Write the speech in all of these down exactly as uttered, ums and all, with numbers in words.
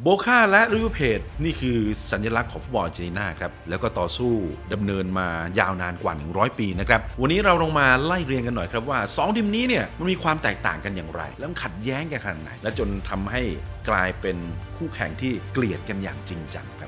โบคาและริเวอร์เพจนี่คือสัญลักษณ์ของฟุตบอลอาร์เจนตินาครับแล้วก็ต่อสู้ดำเนินมายาวนานกว่าหนึ่งร้อยปีนะครับวันนี้เราลงมาไล่เรียงกันหน่อยครับว่าสองทีมนี้เนี่ยมันมีความแตกต่างกันอย่างไรแล้วขัดแย้งกันขนาดไหนและจนทำให้กลายเป็นคู่แข่งที่เกลียดกันอย่างจริงจังครับ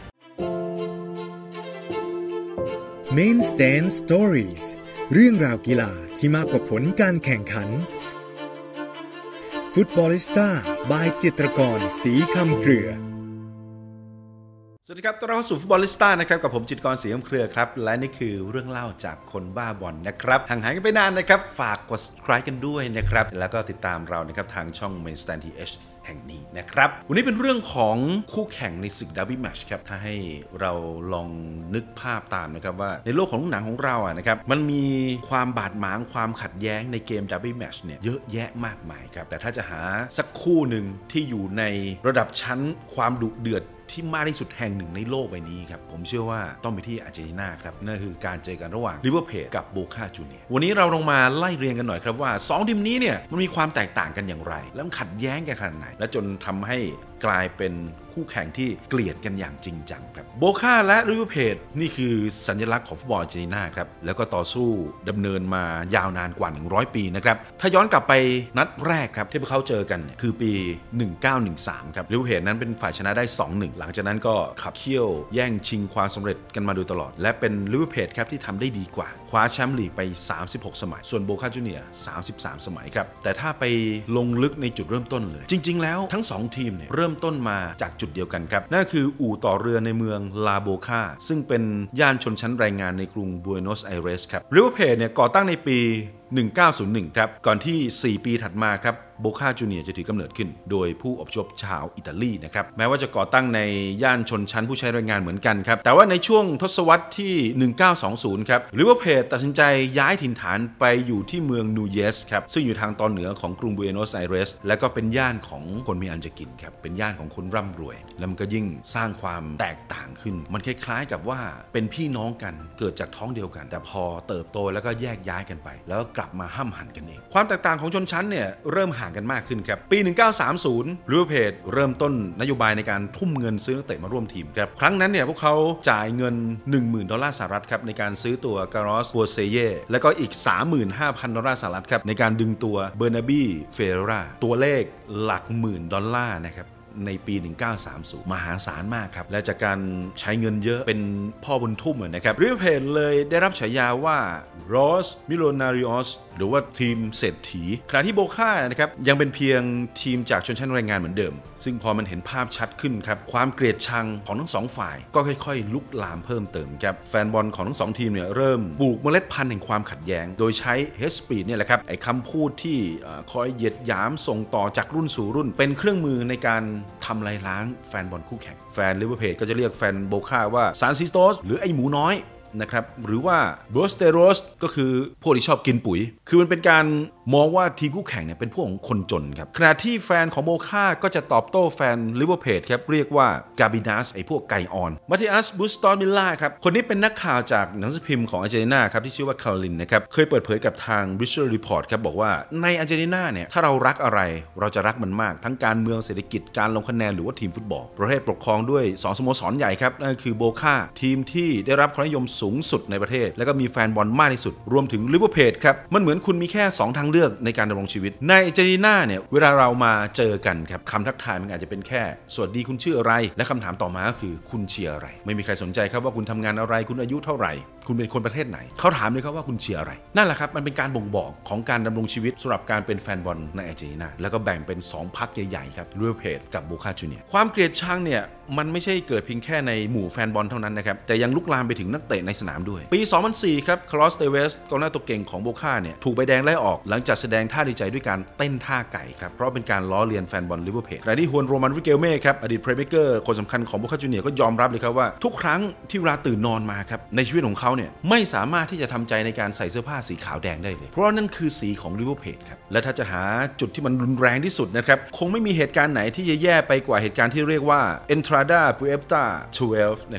Main Stand Stories เรื่องราวกีฬาที่มากกว่าผลการแข่งขันฟุตบอลิสต้าบายจิตรกรศรีคำเครือสวัสดีครับต้อนรับเข้าสู่ฟุตบอลิสต้านะครับกับผมจิตรกรศรีคำเครือครับและนี่คือเรื่องเล่าจากคนบ้าบอลนะครับห่างหายกันไปนานนะครับฝากกด subscribe กันด้วยนะครับแล้วก็ติดตามเรานะครับทางช่อง Main Stand ที เอช แห่งนี้นะครับวันนี้เป็นเรื่องของคู่แข่งในศึกดับเบิลแมตช์ครับถ้าให้เราลองนึกภาพตามนะครับว่าในโลกของหนังของเราอ่ะนะครับมันมีความบาดหมางความขัดแย้งในเกมดับเบิลแมตช์เนี่ยเยอะแยะมากมายครับแต่ถ้าจะหาสักคู่หนึ่งที่อยู่ในระดับชั้นความดุเดือดที่มากที่สุดแห่งหนึ่งในโลกใบนี้ครับผมเชื่อว่าต้องไปที่อาร์เจนตินาครับนั่นคือการเจอกันระหว่างริเวอร์เพจกับโบคาจูเนียร์วันนี้เราลงมาไล่เรียงกันหน่อยครับว่าสองทีมนี้เนี่ยมันมีความแตกต่างกันอย่างไรแล้วขัดแย้งกันขนาดไหนและจนทำให้กลายเป็นคู่แข่งที่เกลียดกันอย่างจริงจังครับโบคาและริเวอร์เพจนี่คือสัญลักษณ์ของฟุตบอลอาร์เจนตินาครับแล้วก็ต่อสู้ดำเนินมายาวนานกว่าหนึ่งร้อยปีนะครับถ้าย้อนกลับไปนัดแรกครับที่พวกเขาเจอกันคือปีหนึ่งเก้าหนึ่งสามครับริเวอร์เพจนั้นเป็นฝ่ายชนะได้ สองหนึ่ง หลังจากนั้นก็ขับเคี่ยวแย่งชิงความสำเร็จกันมาโดยตลอดและเป็นริเวอร์เพจครับที่ทำได้ดีกว่าคว้าแชมป์ลีกไปสามสิบหกสมัยส่วนโบคาจูเนียร์สามสิบสามสมัยครับแต่ถ้าไปลงลึกในจุดเริ่มต้นเลยจริงๆแล้วทั้งสองทีมเนี่ยเริ่มต้นมาจากจุดเดียวกันครับนั่นคืออู่ต่อเรือในเมืองลาโบคาซึ่งเป็นย่านชนชั้นแรงงานในกรุงบัวโนสไอเรสครับริเวอร์เพจเนี่ยก่อตั้งในปีหนึ่งเก้าศูนย์หนึ่งครับก่อนที่สี่ปีถัดมาครับโบคาจูเนียร์จะถือกำเนิดขึ้นโดยผู้อพยพชาวอิตาลีนะครับแม้ว่าจะก่อตั้งในย่านชนชั้นผู้ใช้แรงงานเหมือนกันครับแต่ว่าในช่วงทศวรรษที่หนึ่งเก้าสองศูนย์ครับริเวอร์เพจตัดสินใจย้ายถิ่นฐานไปอยู่ที่เมืองนูเยสครับซึ่งอยู่ทางตอนเหนือของกรุงบัวโนสไอเรสและก็เป็นย่านของคนมีอันจะกินครับเป็นย่านของคนร่ำรวยแล้วมันก็ยิ่งสร้างความแตกต่างขึ้นมันคล้ายๆกับว่าเป็นพี่น้องกันเกิดจากท้องเดียวกันแต่พอเติบโตแล้วก็แยกย้ายกันไปแล้วก็กลับมาห้ำหั่นกันเองความแตกต่างของชนชั้นเนี่ยเริ่มห่างกันมากขึ้นครับปีหนึ่งเก้าสามศูนย์ริเวอร์เพจเริ่มต้นนโยบายในการทุ่มเงินซื้อนักเตะมาร่วมทีมครับครั้งนั้นเนี่ยพวกเขาจ่ายเงิน หนึ่งหมื่น ดอลลาร์สหรัฐครับในการซื้อตัวการอสบัวเซเย่แล้วก็อีก สามหมื่นห้าพัน ดอลลาร์สหรัฐครับในการดึงตัวเบอร์นาบี้เฟเรราตัวเลขหลักหมื่นดอลลาร์นะครับในปีหนึ่งเก้าสามศูนย์มหาศาลมากครับและจากการใช้เงินเยอะเป็นพ่อบุญทุ่มนะครับริเวอร์เพจเลยได้รับฉายาว่า Los Millonarios หรือว่าทีมเศรษฐีขณะที่โบคานะครับยังเป็นเพียงทีมจากชนชั้นแรงงานเหมือนเดิมซึ่งพอมันเห็นภาพชัดขึ้นครับความเกลียดชังของทั้งสองฝ่ายก็ค่อยๆลุกลามเพิ่มเติมครับแฟนบอลของทั้งสองทีมเนี่ยเริ่มปลูกเมล็ดพันธุ์แห่งความขัดแย้งโดยใช้ hate speech เนี่ยแหละครับไอ้คำพูดที่คอยเหยียดหยามส่งต่อจากรุ่นสู่รุ่นเป็นเครื่องมือในการทำลายล้างแฟนบอลคู่แข่งแฟนลิเวอร์เพจก็จะเรียกแฟนโบคาว่าซานซิสโตสหรือไอ้หมูน้อยนะครับหรือว่าโบสเตโรสก็คือพวกที่ชอบกินปุ๋ยคือมันเป็นการมองว่าทีมคู่แข่งเนี่ยเป็นพวกของคนจนครับขณะที่แฟนของโบคาก็จะตอบโต้แฟนลิเวอร์เพจครับเรียกว่ากาบินัสไอ้พวกไก่อ่อนมาติอัสบูสตอนมิลล่าครับคนนี้เป็นนักข่าวจากหนังสือพิมพ์ของอาร์เจนตินาครับที่ชื่อว่าคาร์ลินนะครับเคยเปิดเผยกับทาง Richard Report ครับบอกว่าในอาร์เจนตินาเนี่ยถ้าเรารักอะไรเราจะรักมันมากทั้งการเมืองเศรษฐกิจการลงคะแนนหรือว่าทีมฟุตบอลประเทศปกครองด้วยสองสโมสรใหญ่ครับนั่นคือโบคาทีมที่ได้รับความนิยมสูงสุดในประเทศแล้วก็มีแฟนบอลมากที่สุดรวมถึงลิเวอร์เพจครับมันเหมือนคุณมีแค่สองทางเลือกในการดำรงชีวิตในอาร์เจนตินาเนี่ยเวลาเรามาเจอกันครับคำทักทายมันอาจจะเป็นแค่สวัสดีคุณชื่ออะไรและคำถามต่อมาก็คือคุณเชียร์อะไรไม่มีใครสนใจครับว่าคุณทำงานอะไรคุณอายุเท่าไหร่คุณเป็นคนประเทศไหนเขาถามเลยครับว่าคุณเชียร์อะไรนั่นแหละครับมันเป็นการบ่งบอกของการดำรงชีวิตสำหรับการเป็นแฟนบอลในอาร์เจนตินาแล้วก็แบ่งเป็นสองพรรคใหญ่ๆครับริเวอร์เพจกับโบคาจูเนียร์ความเกลียดชังเนี่ยมันไม่ใช่เกิดเพียงแค่ในหมู่แฟนบอลเท่านั้นนะครับแต่ยังลุกลามไปถึงนักเตะในสนามด้วยปีสองพันสี่ครับคาร์ลอสเตเวสกองหน้าตัวเก่งของโบคาเนี่ยถูกใบแดงไล่ออกหลังจากแสดงท่าดีใจด้วยการเต้นท่าไก่ครับเพราะเป็นการล้อเลียนแฟนบอลลิเวอร์เพจขณะที่ฮวนโรมันริเกลเม่ครับอดีตเพลย์เมคเกอร์คนสำคัญของโบคาจูเนียร์ก็ยอมรับเลยครับว่าทุกครั้งที่เวลาตื่นนอนมาครับในชีวิตของเขาเนี่ยไม่สามารถที่จะทำใจในการใส่เสื้อผ้าสีขาวแดงได้เลยเพราะนั่นคือสีของลิเวอร์เพจครับและถ้าจะหาจุดที่มันรุนแรงที่สุดนะครับคงไม่มีเหตุการณ์ไหนที่จะแย่ไปกว่าเหตุการณ์ที่เรียกว่า Entrada Puerta สิบสองนะครับ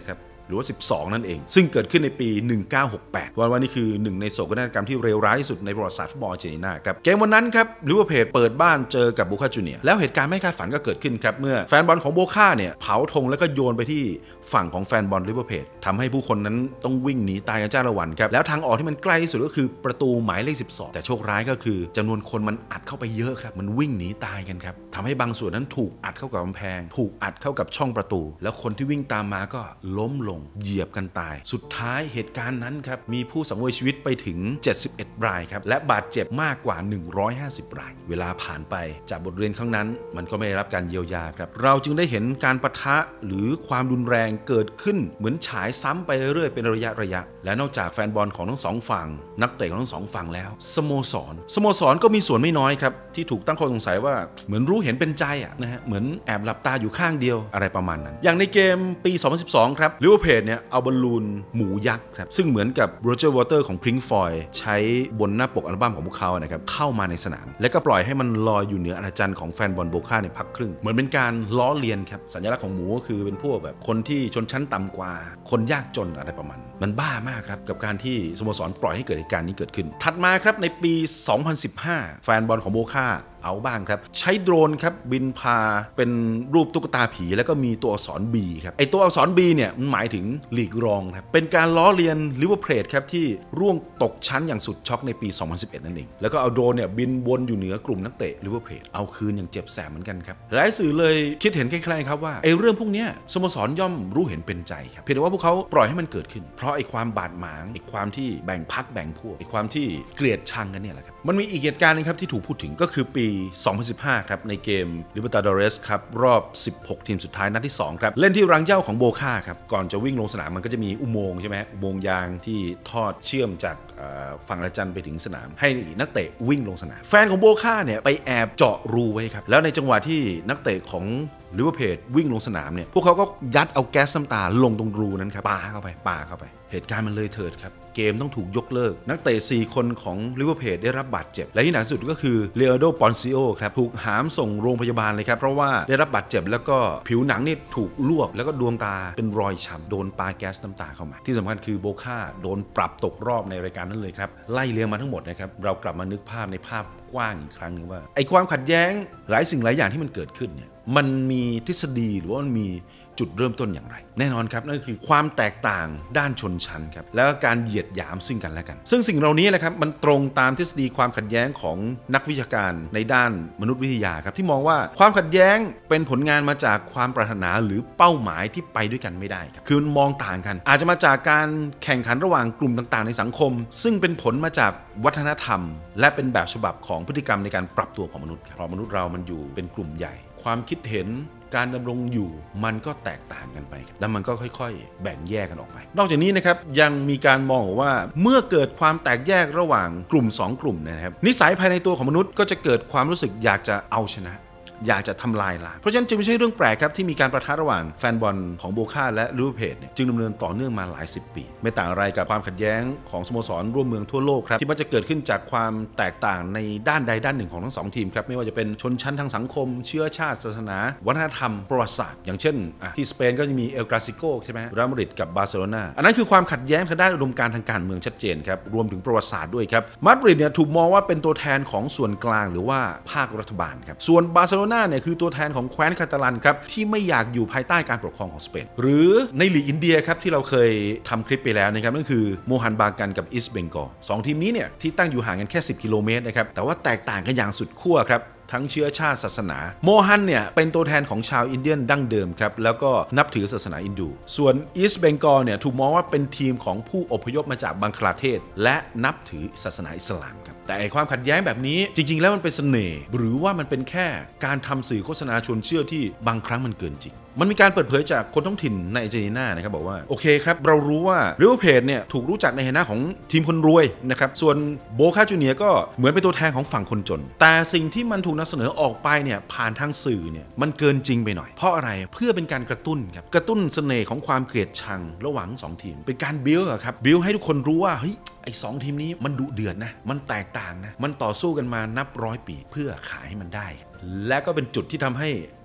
หรือว่าสิบสองนั่นเองซึ่งเกิดขึ้นในปีหนึ่งพันเก้าร้อยหกสิบแปดวันวันนี้คือหนึ่งในโศกนาฏกรรมที่เลวร้ายที่สุดในประวัติศาสตร์ฟุตบอลอาร์เจนตินาครับเกมวันนั้นครับลิเวอร์พูลเปิดบ้านเจอกับโบคาจูเนียร์แล้วเหตุการณ์ไม่คาดฝันก็เกิดขึ้นครับเมื่อแฟนบอลของโบคาเนี่ยเผาธงแล้วก็โยนไปที่ฝั่งของแฟนบอลลิเวอร์พูลทำให้ผู้คนนั้นต้องวิ่งหนีตายกันจ้าละวันครับแล้วทางออกที่มันใกล้ที่สุดก็คือประตูหมายเลขสิบสองแต่โชคร้ายก็คือจำนวนคนมันอัดเข้าไปเยอะครับมันวิ่งหนีตายกันครับทำให้บางส่วนนั้นถูกอัดเข้ากับกำแพงถูกอัดเข้ากับช่องประตูแล้วคนที่วิ่งตามมาก็ล้มลงเหยียบกันตายสุดท้ายเหตุการณ์นั้นครับมีผู้สังเวยชีวิตไปถึงเจ็ดสิบเอ็ดรายครับและบาดเจ็บมากกว่าหนึ่งร้อยห้าสิบรายเวลาผ่านไปจากบทเรียนครั้งนั้นมันก็ไม่ได้รับการเยียวยาครับเราจึงได้เห็นการปะทะหรือความรุนแรงเกิดขึ้นเหมือนฉายซ้ำไปเรื่อยเป็นระยะระยะและนอกจากแฟนบอลของทั้งสองฝั่งนักเตะของทั้งสองฝั่งแล้วสโมสรสโมสรก็มีส่วนไม่น้อยครับที่ถูกตั้งข้อสงสัยว่าเหมือนรู้เห็นเป็นใจอ่ะนะฮะเหมือนแอบหลับตาอยู่ข้างเดียวอะไรประมาณนั้นอย่างในเกมปีสองพันสิบสองครับลิเวอร์พูลเนี่ยเอาบอลลูนหมูยักษ์ครับซึ่งเหมือนกับโรเจอร์วอเตอร์ของพิงค์ฟลอยด์ใช้บนหน้าปกอัลบั้มของพวกเขานะครับเข้ามาในสนามและก็ปล่อยให้มันลอยอยู่เหนืออาณาจักรของแฟนบอลโบคาในพักครึ่งเหมือนเป็นการล้อเลียนครับสัญลักษณ์ของหมูก็คือเป็นพวกแบบคนที่ชนชั้นต่ำกว่าคนยากจนอะไรประมาณมันบ้ามากครับกับการที่สโมสรปล่อยให้เกิดเหตุการณ์นี้เกิดขึ้นถัดมาครับในปีสองพันสิบห้าแฟนบอลของโบคาเอาบ้างครับใช้โดรนครับบินพาเป็นรูปตุ๊กตาผีแล้วก็มีตัวอักษร B ครับไอตัวอักษร B เนี่ยมันหมายถึงลีกรองครับเป็นการล้อเลียนลิเวอร์พูลครับที่ร่วงตกชั้นอย่างสุดช็อกในปีสองพันสิบเอ็ดนั่นเองแล้วก็เอาโดรนเนี่ยบินวนอยู่เหนือกลุ่มนักเตะลิเวอร์พูลเอาคืนอย่างเจ็บแสบเหมือนกันครับหลายสื่อเลยคิดเห็นคล้ายๆครับว่าไอเรื่องพวกนี้สโมสรย่อมรู้เห็นเป็นใจครับเพียงแต่ว่าพวกเขาปล่อยให้มันเกิดขึ้นเพราะไอความบาดหมางไอความที่แบ่งพรรคแบ่งพวกไอความที่เกลียดชังกันเนี่ยแหละครับมันมีอีกเหตุการณ์นึงครับที่ถูกพูดถึงก็คือปีสองพันสิบห้าครับในเกม Libertadores ครับรอบสิบหกทีมสุดท้ายนัดที่สองครับเล่นที่รังเหย้าของโบคาครับก่อนจะวิ่งลงสนามมันก็จะมีอุโมงค์ใช่ไหมอุโมงค์ยางที่ทอดเชื่อมจากฝั่งละจันไปถึงสนามให้นักเตะวิ่งลงสนามแฟนของโบคาเนี่ยไปแอบเจาะรูไว้ครับแล้วในจังหวะที่นักเตะของลิเวอร์พูลวิ่งลงสนามเนี่ยพวกเขาก็ยัดเอาแก๊สน้ำตาลงตรงรูนั้นครับปาเข้าไปปาเข้าไปเหตุการณ์มันเลยเถิดครับเกมต้องถูกยกเลิกนักเตะสี่คนของลิเวอร์พูลได้รับบาดเจ็บและที่หนักสุดก็คือเลโอโดปอนซิโอครับถูกหามส่งโรงพยาบาลเลยครับเพราะว่าได้รับบาดเจ็บแล้วก็ผิวหนังนี่ถูกลวกแล้วก็ดวงตาเป็นรอยช้ำโดนปาแก๊สน้ำตาเข้ามาที่สำคัญคือโบคาโดนปรับตกรอบในรายการนั้นเลยครับไล่เรียงมาทั้งหมดนะครับเรากลับมานึกภาพในภาพกว้างอีกครั้งนึงว่าไอ้ความขัดแย้งหลายสิ่งหลายอย่างที่มันเกิดขึ้นเนี่ยมันมีทฤษฎีหรือว่ามันมีจุดเริ่มต้นอย่างไรแน่นอนครับนั่นคือความแตกต่างด้านชนชั้นครับแล้วก็การเหยียดหยามซึ่งกันและกันซึ่งสิ่งเหล่านี้แหละครับมันตรงตามทฤษฎีความขัดแย้งของนักวิชาการในด้านมนุษยวิทยาครับที่มองว่าความขัดแย้งเป็นผลงานมาจากความปรารถนาหรือเป้าหมายที่ไปด้วยกันไม่ได้ครับคือมันมองต่างกันอาจจะมาจากการแข่งขันระหว่างกลุ่มต่างๆในสังคมซึ่งเป็นผลมาจากวัฒนธรรมและเป็นแบบฉบับของพฤติกรรมในการปรับตัวของมนุษย์ครับเพราะมนุษย์เรามันอยู่เป็นกลุ่มใหญ่ความคิดเห็นการดำรงอยู่มันก็แตกต่างกันไปแล้วมันก็ค่อยๆแบ่งแยกกันออกไปนอกจากนี้นะครับยังมีการมองว่าเมื่อเกิดความแตกแยกระหว่างกลุ่มสองกลุ่มนะครับนิสัยภายในตัวของมนุษย์ก็จะเกิดความรู้สึกอยากจะเอาชนะอยากจะทำลายล้างเพราะฉะนั้นจึงไม่ใช่เรื่องแปลกครับที่มีการประทะระหว่างแฟนบอลของโบคาและลิเวอร์พูลเนี่ยจึงดำเนินต่อเนื่องมาหลายสิบปีไม่ต่างอะไรกับความขัดแย้งของสโมสรร่วมเมืองทั่วโลกครับที่มันจะเกิดขึ้นจากความแตกต่างในด้านใดด้านหนึ่งของทั้งสองทีมครับไม่ว่าจะเป็นชนชั้นทางสังคมเชื้อชาติศาสนาวัฒนธรรมประวัติศาสตร์อย่างเช่นที่สเปนก็จะมีเอลกราซิโกใช่ไหมเรอัลมาดริดกับบาร์เซโลนาอันนั้นคือความขัดแย้งทางด้านอุดมการณ์ทางการเมืองชัดเจนครับรวมถึงประวัติศาสตร์ด้วยครับมาดริดเนี่ยถูกมองว่าเป็นตัวแทนของส่วนกลางหรือว่าภาครัฐบาลครับส่วนบาร์เซโลนาเนี่ยคือตัวแทนของแคว้นคาตาลันครับที่ไม่อยากอยู่ภายใต้การปกครองของสเปนหรือในลีกอินเดียครับที่เราเคยทำคลิปไปแล้วนะครับนั่นคือโมฮันบากันกับอีสต์เบงกอลสองทีมนี้เนี่ยที่ตั้งอยู่ห่างกันแค่สิบกิโลเมตรนะครับแต่ว่าแตกต่างกันอย่างสุดขั้วครับทั้งเชื้อชาติศาสนาโมฮันเนี่ยเป็นตัวแทนของชาวอินเดียนดั้งเดิมครับแล้วก็นับถือศาสนาอินดูส่วนอีสต์เบงกอลเนี่ยถูกมองว่าเป็นทีมของผู้อพยพมาจากบังคลาเทศและนับถือศาสนาอิสลามครับแต่ความขัดแย้งแบบนี้จริงๆแล้วมันเป็นเสน่ห์หรือว่ามันเป็นแค่การทำสื่อโฆษณาชวนเชื่อที่บางครั้งมันเกินจริงมันมีการเปิดเผยจากคนท้องถิ่นในอาร์เจนตินานะครับบอกว่าโอเคครับเรารู้ว่าลิเวอร์พูลเนี่ยถูกรู้จักในฐานะของทีมคนรวยนะครับส่วนโบคาจูเนียร์ก็เหมือนเป็นตัวแทนของฝั่งคนจนแต่สิ่งที่มันถูกนำเสนอออกไปเนี่ยผ่านทางสื่อเนี่ยมันเกินจริงไปหน่อยเพราะอะไรเพื่อเป็นการกระตุ้นครับกระตุ้นเสน่ห์ของความเกลียดชังระหว่างสองทีมเป็นการบิ้วอะครับบิ้วให้ทุกคนรู้ว่าเฮ้ยไอ้สองทีมนี้มันดุเดือดนะมันแตกต่างนะมันต่อสู้กันมานับร้อยปีเพื่อขายให้มันได้และก็เป็นจุดที่ทำให้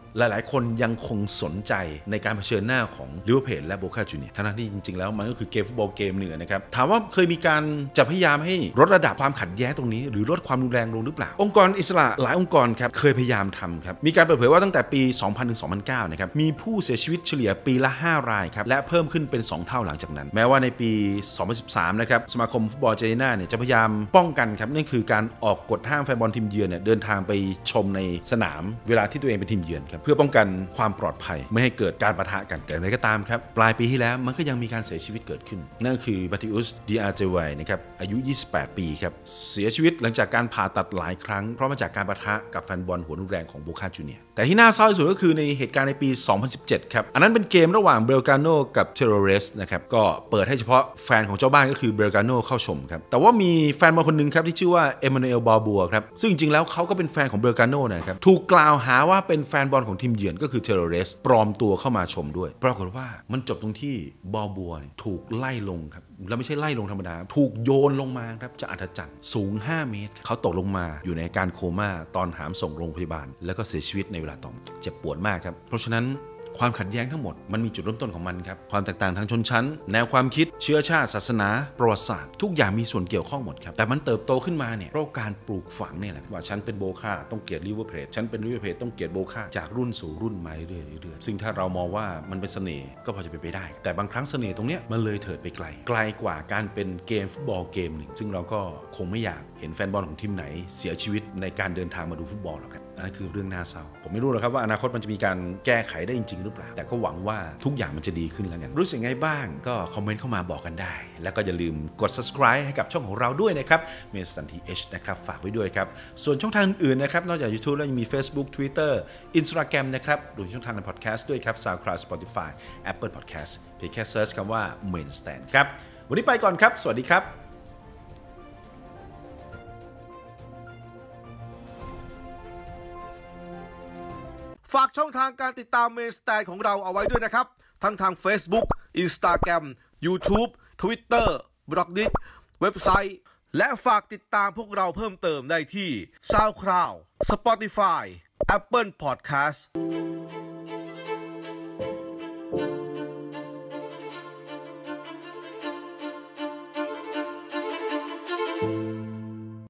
หลายๆคนยังคงสนใจในการเผชิญหน้าของลิเวอร์พูลและโบคาจูเนียร์ทั้งที่จริงๆแล้วมันก็คือเกมฟุตบอลเกมหนึ่งนะครับถามว่าเคยมีการจะพยายามให้ลดระดับความขัดแย้งตรงนี้หรือลดความรุนแรงลงหรือเปล่าองค์กรอิสระหลายองค์กรครับเคยพยายามทำครับมีการเปิดเผยว่าตั้งแต่ปี สองพัน ถึง สองพันเก้า นะครับมีผู้เสียชีวิตเฉลี่ยปีละห้ารายครับและเพิ่มขึ้นเป็นสองเท่าหลังจากนั้นแม้ว่าในปี สองพันสิบสาม นะครับสมาคมฟุตบอลอาร์เจนตินาเนี่ยจะพยายามป้องกันครับนั่นคือการออกกฎห้ามแฟนบอลทีมเยือนเนี่ยเดินทางไปชมในสนามเวลาที่ตัวเองเป็นทีมเยือนครับเพื่อป้องกันความปลอดภัยไม่ให้เกิดการปะทะกันแต่อย่างไรก็ตามครับปลายปีที่แล้วมันก็ยังมีการเสียชีวิตเกิดขึ้นนั่นคือบัติอุสดิอาเจวัยนะครับอายุยี่สิบแปดปีครับเสียชีวิตหลังจากการผ่าตัดหลายครั้งเพราะมาจากการปะทะกับแฟนบอลหัวรุนแรงของโบคาจูเนียร์แต่ที่น่าเศร้าที่สุดก็คือในเหตุการณ์ในปี สองพันสิบเจ็ด ครับอันนั้นเป็นเกมระหว่างเบลกาโนกับเทโรเรสนะครับก็เปิดให้เฉพาะแฟนของเจ้าบ้านก็คือเบลกาโนเข้าชมครับแต่ว่ามีแฟนบอลคนนึงครับที่ชื่อว่าเอมานูเอลบาบัวครับซึ่งจริงๆแล้วเขาก็เป็นแฟนของเบลกาโนนะครับถูกกล่าวหาว่าเป็นแฟนบอลของทีมเยือนก็คือเทโรเรสปลอมตัวเข้ามาชมด้วยปรากฏว่ามันจบตรงที่บาบัวถูกไล่ลงครับแล้วไม่ใช่ไล่ลงธรรมดาถูกโยนลงมาครับจากอัศจรรย์สูงห้าเมตรเขาตกลงมาอยู่ในอาการโคม่าตอนหามส่งโรงพยาบาลแล้วก็เสียชีวิตในเวลาต่อมาเจ็บปวดมากครับเพราะฉะนั้นความขัดแย้งทั้งหมดมันมีจุดเริ่มต้นของมันครับความแตกต่างทางชนชั้นแนวความคิดเชื้อชาติศาสนาประวัติศาสตร์ทุกอย่างมีส่วนเกี่ยวข้องหมดครับแต่มันเติบโตขึ้นมาเนี่ยเพราะการปลูกฝังเนี่ยแหละว่าฉันเป็นโบคาต้องเกลียดลิเวอร์พูลฉันเป็นลิเวอร์พูลต้องเกลียดโบคาจากรุ่นสู่รุ่นมาเรื่อยๆซึ่งถ้าเรามองว่ามันเป็นเสน่ห์ก็พอจะเป็นไปได้แต่บางครั้งเสน่ห์ตรงเนี้ยมันเลยเถิดไปไกลไกลกว่าการเป็นเกมฟุตบอลเกมหนึ่งซึ่งเราก็คงไม่อยากเห็นแฟนบอลของทีมไหนเสียชีวิตในการเดินทางมาดูฟุตบอลหรอกครับนั่นคือเรื่องน่าเศร้าผมไม่รู้หรอกครับว่าอนาคตมันจะมีการแก้ไขได้จริงๆหรือเปล่าแต่ก็หวังว่าทุกอย่างมันจะดีขึ้นแล้วกันรู้สึกไงบ้างก็คอมเมนต์เข้ามาบอกกันได้แล้วก็อย่าลืมกด subscribe ให้กับช่องของเราด้วยนะครับเมนสตันทีเอชนะครับฝากไว้ด้วยครับส่วนช่องทางอื่นๆนะครับนอกจาก YouTube แล้วยังมี Facebook Twitter Instagram นะครับรวมถึงช่องทางใน Podcast ด้วยครับ SoundCloud Spotify Apple Podcast เพียงแค่เซิร์ชคำว่า Main Stand ครับวันนี้ไปก่อนครับสวัสดีครับฝากช่องทางการติดตามเมนสแตนของเราเอาไว้ด้วยนะครับทั้งทาง Facebook Instagram YouTube Twitter บล็อกดิสเว็บไซต์และฝากติดตามพวกเราเพิ่มเติมได้ที่ SoundCloud Spotify Apple Podcast